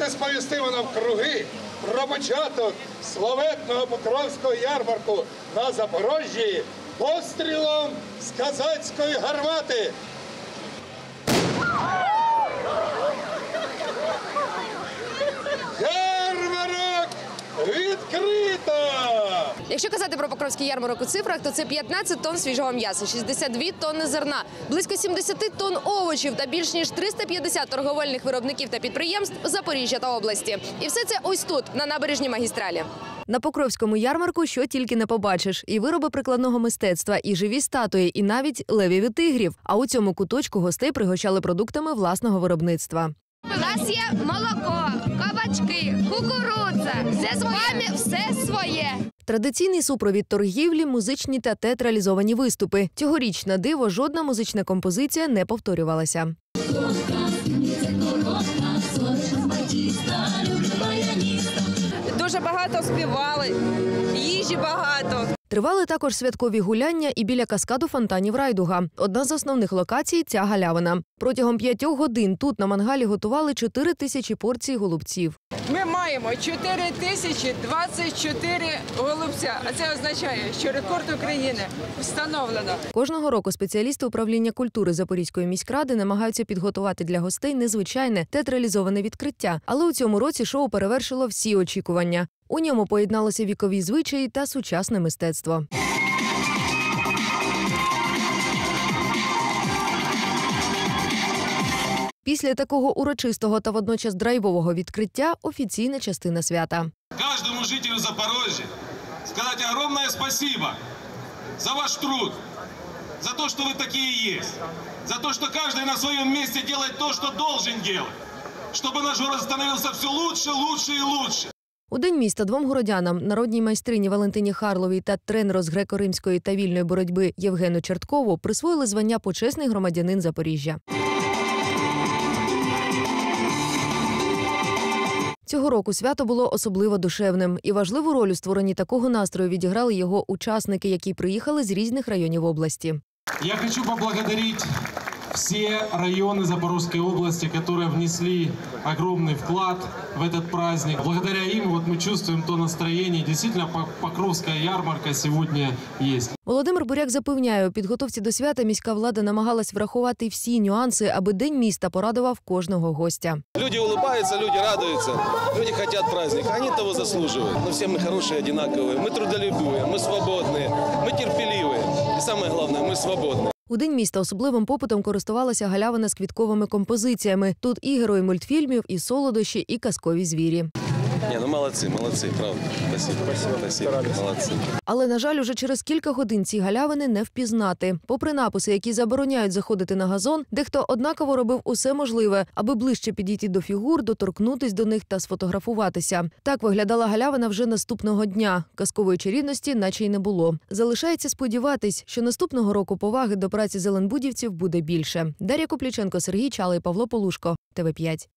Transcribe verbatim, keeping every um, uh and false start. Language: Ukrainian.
дозвольте сповістити навкруги про початок славетного Покровського ярмарку на Запорожжі пострілом з казацької гармати. Ярмарок відкрито! Якщо казати про Покровський ярмарок у цифрах, то це п'ятнадцять тонн свіжого м'яса, шістдесят дві тонни зерна, близько сімдесят тонн овочів та більш ніж триста п'ятдесят торговельних виробників та підприємств Запоріжжя та області. І все це ось тут, на набережній магістралі. На Покровському ярмарку що тільки не побачиш. І вироби прикладного мистецтва, і живі статуї, і навіть левів і тигрів. А у цьому куточку гостей пригощали продуктами власного виробництва. У нас є молоко, кабачки, кукурудза. Все своє. Все своє. Традиційний супровід торгівлі, музичні та театралізовані виступи. Цьогоріч на диво жодна музична композиція не повторювалася. Дуже багато співали, їжі багато. Тривали також святкові гуляння і біля каскаду фонтанів Райдуга. Одна з основних локацій – ця галявина. Протягом п'ятьох годин тут на мангалі готували чотири тисячі порцій голубців. Ми маємо чотири тисячі двадцять чотири голубця, а це означає, що рекорд України встановлено. Кожного року спеціалісти управління культури Запорізької міськради намагаються підготувати для гостей незвичайне театралізоване відкриття. Але у цьому році шоу перевершило всі очікування. У ньому поєдналося вікові звичаї та сучасне мистецтво. Після такого урочистого та водночас драйвового відкриття – офіційна частина свята. Кожному жителю Запорожжя сказати огромне спасибо за ваш труд, за те, що ви такі є, за те, що кожен на своєму місці робить те, що должен робити, щоб наш город становився все лучше, лучше і лучше. У День міста двом городянам – народній майстрині Валентині Харловій та тренеру з греко-римської та вільної боротьби Євгену Черткову присвоїли звання «Почесний громадянин Запоріжжя». Цього року свято було особливо душевним. І важливу роль у створенні такого настрою відіграли його учасники, які приїхали з різних районів області. Я хочу поблагодарить все районы Запорожской области, которые внесли огромный вклад в этот праздник. Благодаря им вот мы чувствуем то настроение. Действительно, Покровская ярмарка сегодня есть. Володимир Буряк запевняє, у підготовці до свята міська влада намагалась врахувати всі нюанси, аби День міста порадував кожного гостя. Люди улыбаются, люди радуются, люди хотят праздника, они того заслуживают. Но все мы хорошие, одинаковые, мы трудолюбивые, мы свободные, мы терпеливые. И самое главное, мы свободные. У День міста особливим попитом користувалася галявина з квітковими композиціями. Тут і герої мультфільмів, і солодощі, і казкові звірі. Ні, ну молодці, молодці, правда. Спасибо, спасибо, спасибо, молодці. Але, на жаль, уже через кілька годин ці галявини не впізнати. Попри написи, які забороняють заходити на газон, дехто однаково робив усе можливе, аби ближче підійти до фігур, доторкнутись до них та сфотографуватися. Так виглядала галявина вже наступного дня. Казкової чарівності наче й не було. Залишається сподіватись, що наступного року поваги до праці зеленбудівців буде більше. Дар'я Купліченко, Сергій Чалий, Павло Полушко, Т В п'ять.